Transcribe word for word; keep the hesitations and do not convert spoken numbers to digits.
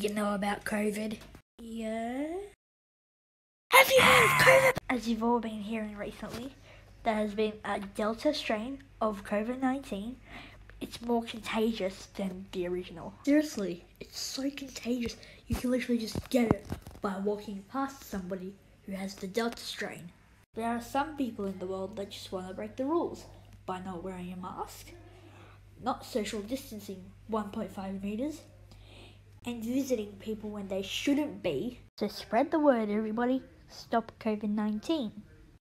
You know about COVID? Yeah? Have you heard of COVID? As you've all been hearing recently, there has been a Delta strain of COVID nineteen. It's more contagious than the original. Seriously, it's so contagious. You can literally just get it by walking past somebody who has the Delta strain. There are some people in the world that just want to break the rules by not wearing a mask, not social distancing one point five meters, and visiting people when they shouldn't be. So spread the word, everybody. Stop COVID nineteen.